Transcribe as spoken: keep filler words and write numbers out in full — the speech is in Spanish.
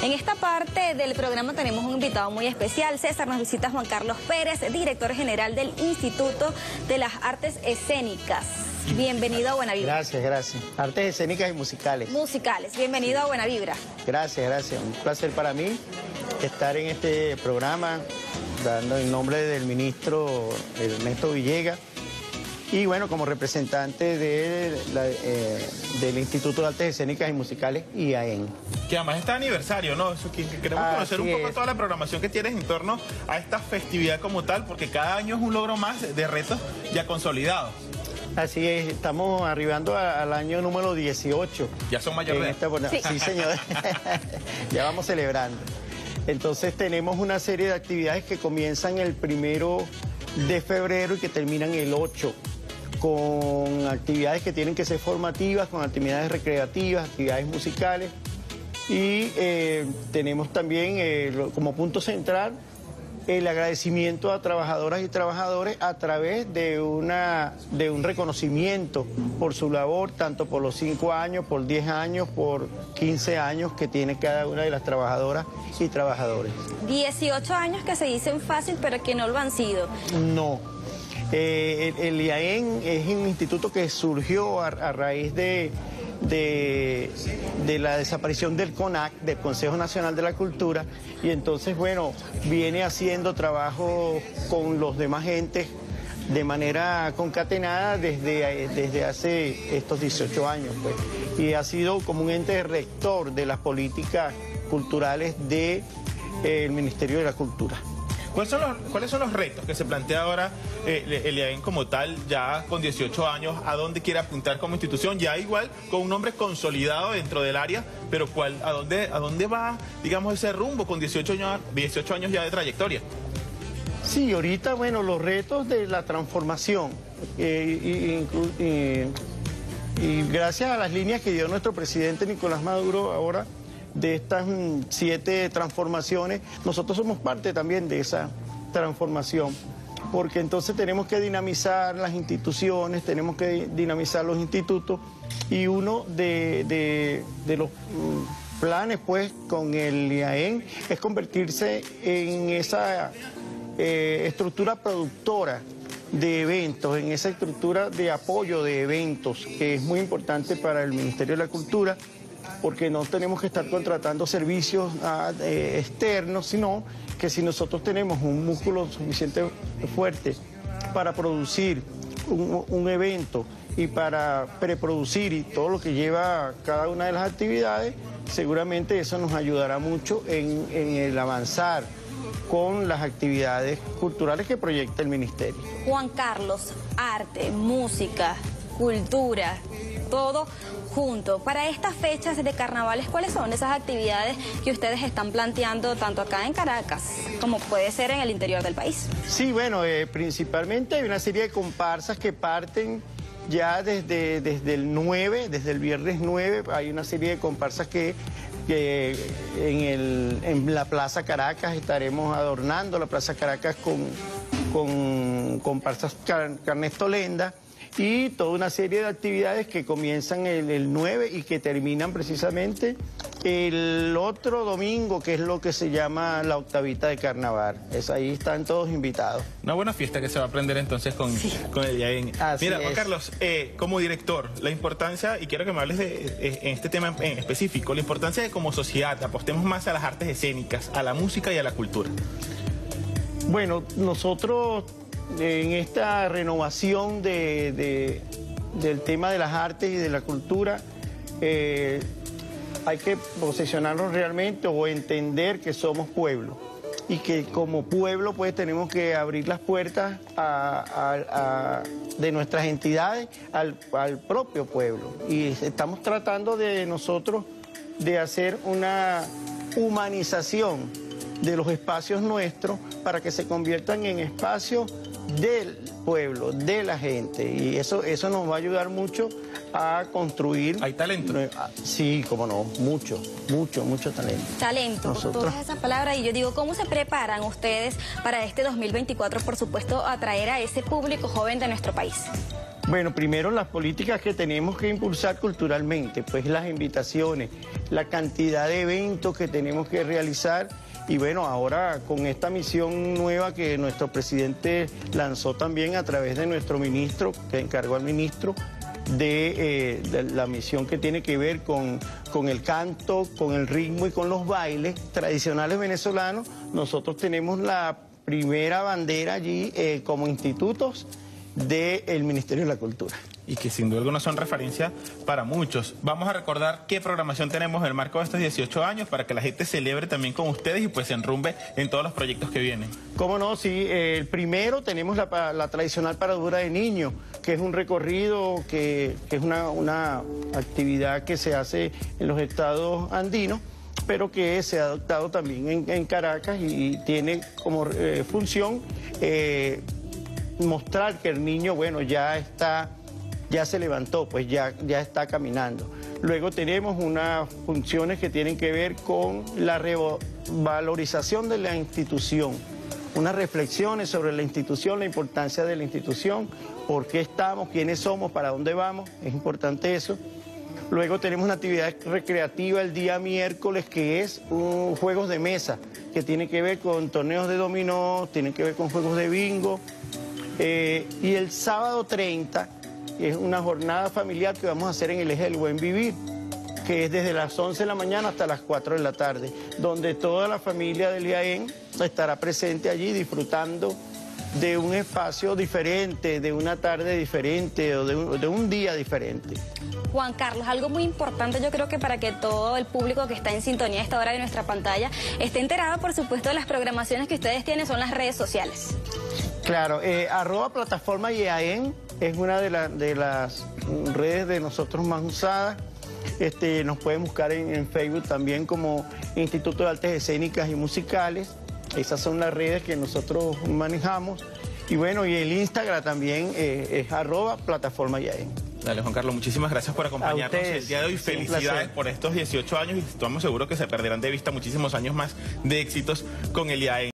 En esta parte del programa tenemos un invitado muy especial. César, nos visita Juan Carlos Pérez, director general del Instituto de las Artes Escénicas. Bienvenido a Buena Vibra. Gracias, gracias. Artes escénicas y musicales. Musicales. Bienvenido a Buena Vibra. Gracias, gracias. Un placer para mí estar en este programa, dando el nombre del ministro Ernesto Villegas. Y bueno, como representante de la, eh, del Instituto de Artes Escénicas y Musicales, I A E N. Que además está aniversario, ¿no? Eso, que, que queremos Así conocer un poco es. toda la programación que tienes en torno a esta festividad como tal, porque cada año es un logro más de retos ya consolidados. Así es, estamos arribando a, al año número dieciocho. Ya son mayores de edad. Sí. sí, señor. Ya vamos celebrando. Entonces tenemos una serie de actividades que comienzan el primero de febrero y que terminan el ocho, con actividades que tienen que ser formativas, con actividades recreativas, actividades musicales. Y eh, tenemos también eh, lo, como punto central el agradecimiento a trabajadoras y trabajadores a través de, una, de un reconocimiento por su labor, tanto por los cinco años, por diez años, por quince años que tiene cada una de las trabajadoras y trabajadores. dieciocho años que se dicen fácil, pero que no lo han sido. No. Eh, el, el I A E N es un instituto que surgió a, a raíz de, de, de la desaparición del CONAC, del Consejo Nacional de la Cultura, y entonces, bueno, viene haciendo trabajo con los demás entes de manera concatenada desde, desde hace estos dieciocho años, pues, y ha sido como un ente rector de las políticas culturales del eh, Ministerio de la Cultura. ¿Cuáles son los, ¿Cuáles son los retos que se plantea ahora eh, el I A E N como tal, ya con dieciocho años? ¿A dónde quiere apuntar como institución? Ya igual con un nombre consolidado dentro del área, pero ¿cuál, a, dónde, ¿a dónde va, digamos, ese rumbo con dieciocho años, dieciocho años ya de trayectoria? Sí, ahorita, bueno, los retos de la transformación eh, y, y, y, y gracias a las líneas que dio nuestro presidente Nicolás Maduro ahora, de estas siete transformaciones, nosotros somos parte también de esa transformación, porque entonces tenemos que dinamizar las instituciones, tenemos que dinamizar los institutos, y uno de, de, de los planes, pues, con el I A E N es convertirse en esa eh, estructura productora de eventos, en esa estructura de apoyo de eventos, que es muy importante para el Ministerio de la Cultura, porque no tenemos que estar contratando servicios ah, eh, externos, sino que si nosotros tenemos un músculo suficiente fuerte para producir un, un evento y para preproducir y todo lo que lleva cada una de las actividades, seguramente eso nos ayudará mucho en, en el avanzar con las actividades culturales que proyecta el Ministerio. Juan Carlos, arte, música, cultura, todo junto. Para estas fechas de carnavales, ¿cuáles son esas actividades que ustedes están planteando tanto acá en Caracas como puede ser en el interior del país? Sí, bueno, eh, principalmente hay una serie de comparsas que parten ya desde, desde el nueve, desde el viernes nueve, hay una serie de comparsas que, que en, el, en la Plaza Caracas estaremos adornando la Plaza Caracas con, con comparsas car, carnestolenda, y toda una serie de actividades que comienzan el, el nueve y que terminan precisamente el otro domingo, que es lo que se llama la octavita de carnaval. Es, ahí están todos invitados. Una buena fiesta que se va a aprender entonces con, sí. con el I A E N. Así Mira, es. Juan Carlos, eh, como director, la importancia, y quiero que me hables de, de, en este tema en específico, la importancia de como sociedad apostemos más a las artes escénicas, a la música y a la cultura. Bueno, nosotros en esta renovación de, de, del tema de las artes y de la cultura, eh, hay que posicionarnos realmente o entender que somos pueblo, y que como pueblo pues tenemos que abrir las puertas a, a, a, de nuestras entidades al, al propio pueblo, y estamos tratando de nosotros de hacer una humanización de los espacios nuestros para que se conviertan en espacios del pueblo, de la gente, y eso, eso nos va a ayudar mucho a construir. ¿Hay talento? Sí, cómo no, mucho, mucho, mucho talento. Talento, Nosotros... todas esas palabras, y yo digo, ¿cómo se preparan ustedes para este dos mil veinticuatro, por supuesto, atraer a ese público joven de nuestro país? Bueno, primero las políticas que tenemos que impulsar culturalmente, pues las invitaciones, la cantidad de eventos que tenemos que realizar y bueno, ahora con esta misión nueva que nuestro presidente lanzó también a través de nuestro ministro, que encargó al ministro, de, eh, de la misión que tiene que ver con, con el canto, con el ritmo y con los bailes tradicionales venezolanos, nosotros tenemos la primera bandera allí eh, como institutos del Ministerio de la Cultura. Y que sin duda alguna son referencia para muchos. Vamos a recordar qué programación tenemos en el marco de estos dieciocho años para que la gente celebre también con ustedes y pues se enrumbe en todos los proyectos que vienen. Cómo no, sí. Eh, el primero tenemos la, la tradicional paradura de niños, que es un recorrido, que, que es una, una actividad que se hace en los estados andinos, pero que se ha adoptado también en, en Caracas y tiene como eh, función eh, mostrar que el niño, bueno, ya está, ya se levantó, pues ya, ya está caminando. Luego tenemos unas funciones que tienen que ver con la revalorización de la institución, unas reflexiones sobre la institución, la importancia de la institución, por qué estamos, quiénes somos, para dónde vamos, es importante eso. Luego tenemos una actividad recreativa el día miércoles que es un juegos de mesa, que tiene que ver con torneos de dominó, tiene que ver con juegos de bingo. Eh, y el sábado treinta es una jornada familiar que vamos a hacer en el eje del buen vivir, que es desde las once de la mañana hasta las cuatro de la tarde, donde toda la familia del I A E N estará presente allí disfrutando de un espacio diferente, de una tarde diferente o de un, de un día diferente. Juan Carlos, algo muy importante yo creo que para que todo el público que está en sintonía a esta hora de nuestra pantalla esté enterado, por supuesto, de las programaciones que ustedes tienen son las redes sociales. Claro, eh, arroba plataforma I A E N es una de, la, de las redes de nosotros más usadas. Este, nos pueden buscar en, en Facebook también como Instituto de Artes Escénicas y Musicales. Esas son las redes que nosotros manejamos. Y bueno, y el Instagram también eh, es arroba plataforma I A E N. Dale, Juan Carlos, muchísimas gracias por acompañarnos el día de hoy. Felicidades por estos dieciocho años y estamos seguros que se perderán de vista muchísimos años más de éxitos con el I A E N.